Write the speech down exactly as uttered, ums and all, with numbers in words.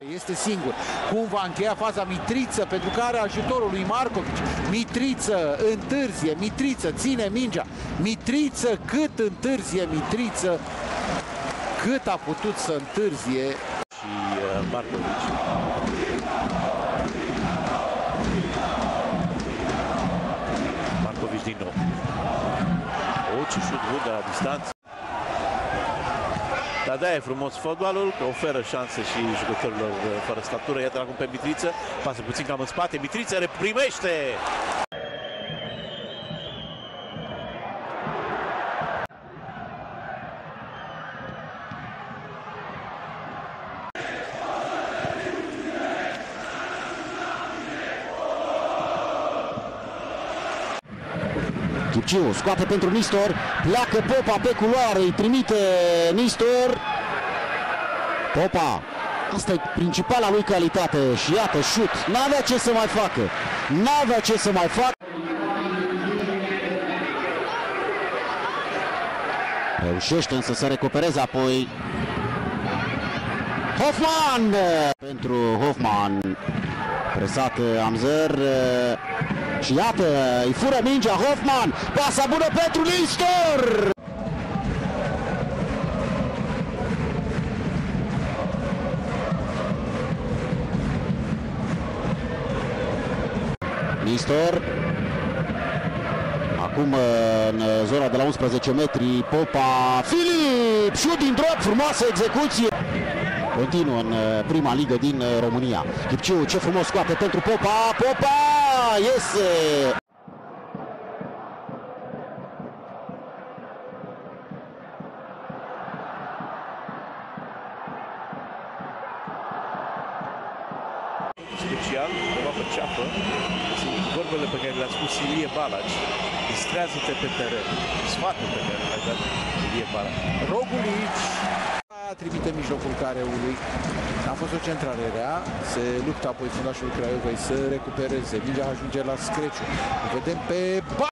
Este singur. Cum va încheia faza Mitriță, pentru că are ajutorul lui Markovic. Mitriță întârzie, Mitriță ține mingea. Mitriță, cât întârzie Mitriță, cât a putut să întârzie. Și uh, Markovic. Markovic din nou. O, ce șut bun de la distanță. Dar da, e frumos fotbalul, că oferă șanse și jucătorilor fără statură. Iată acum pe Mitriță, pasă puțin cam în spate. Mitriță reprimește! Chipciu scoate pentru Nistor, pleacă Popa pe culoare, îi trimite Nistor. Popa, asta e principala lui calitate și iată șut, n-avea ce să mai facă, n-avea ce să mai facă. Reușește însă să recupereze apoi Hoffman. Pentru Hoffman, presat Amzer. Și iată, îi fură mingea Hoffman, pasa bună pentru Nistor! Nistor. Acum în zona de la unsprezece metri, Popa, Filip, șut din drop, frumoasă execuție! Continuă în prima ligă din România. Chipciu, ce frumos scoate pentru Popa, Popa, iese! Special, undeva pe ceapă, sunt vorbele pe care le-a spus Ilie Balaci. Distrează-te pe teren. Sfatul pe care le-a dat Ilie Balaci. Rogulici trimite în mijlocul careului. A fost o centrare rea. Se luptă apoi fundașul Craiovei să recupereze. Mingea ajunge la Screciu. Vedem pe